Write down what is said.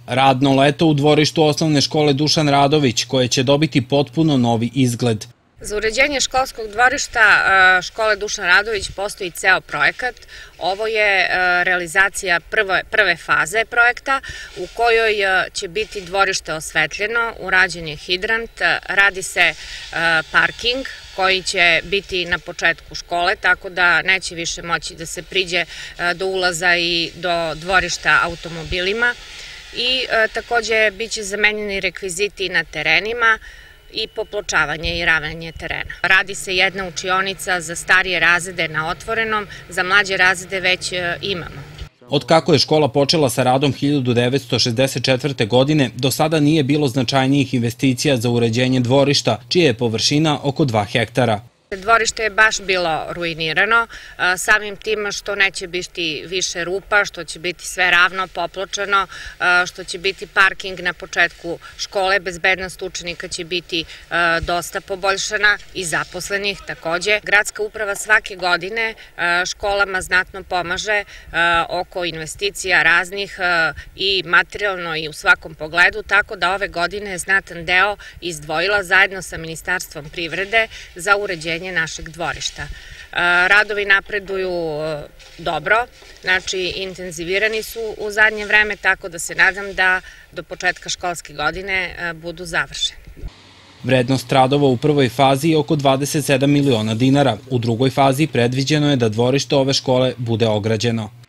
Radno leto u dvorištu osnovne škole Dušan Radović, koje će dobiti potpuno novi izgled. Za uređenje školskog dvorišta škole Dušan Radović postoji ceo projekat. Ovo je realizacija prve faze projekta u kojoj će biti dvorište osvetljeno, urađen je hidrant, radi se parking koji će biti na početku škole, tako da neće više moći da se priđe do ulaza i do dvorišta automobilima. I takođe biće zamenjeni rekviziti na terenima i popločavanje i ravnanje terena. Radi se jedna učionica za starije razrede na otvorenom, za mlađe razrede već imamo. Od kako je škola počela sa radom 1964. godine, do sada nije bilo značajnijih investicija za uređenje dvorišta, čija je površina oko 2 hektara. Dvorište je baš bilo ruinirano, samim tim što neće biti više rupa, što će biti sve ravno, popločano, što će biti parking na početku škole, bezbednost učenika će biti dosta poboljšana i zaposlenih takođe. Gradska uprava svake godine školama znatno pomaže oko investicija raznih i materijalno i u svakom pogledu, tako da ove godine je znatan deo izdvojila zajedno sa Ministarstvom privrede za uređenje našeg dvorišta. Radovi napreduju dobro, znači intenzivirani su u zadnje vreme, tako da se nadam da do početka školske godine budu završeni. Vrednost radova u prvoj fazi je oko 27 miliona dinara. U drugoj fazi predviđeno je da dvorište ove škole bude ograđeno.